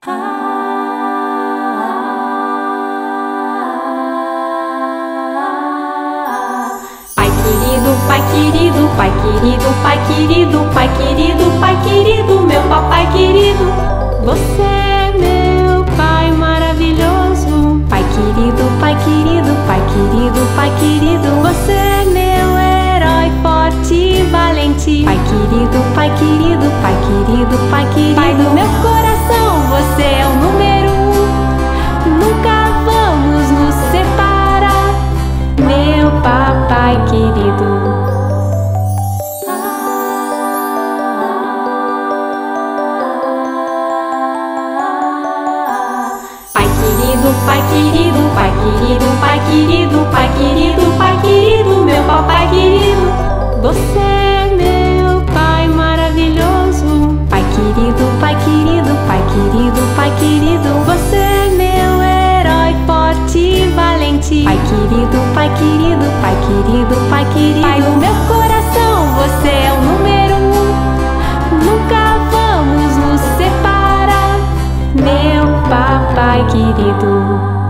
Pai querido, pai querido, pai querido, pai querido, pai querido, pai querido, meu papai querido. Você é meu pai maravilhoso. Pai querido, pai querido, pai querido, pai querido. Você é meu herói forte e valente. Pai querido, pai querido, pai querido, pai querido. Pai do meu coração, você é o número 1. Nunca vamos nos separar, meu papai querido. Pai querido, pai querido, pai querido, pai querido, pai querido, pai querido, meu papai querido. Você é meu pai maravilhoso. Pai querido, pai querido, pai querido, pai querido. Você é meu herói forte e valente. Pai querido, pai querido, pai querido, pai querido. Pai do meu coração, você é o número 1. Nunca vamos nos separar, meu papai querido.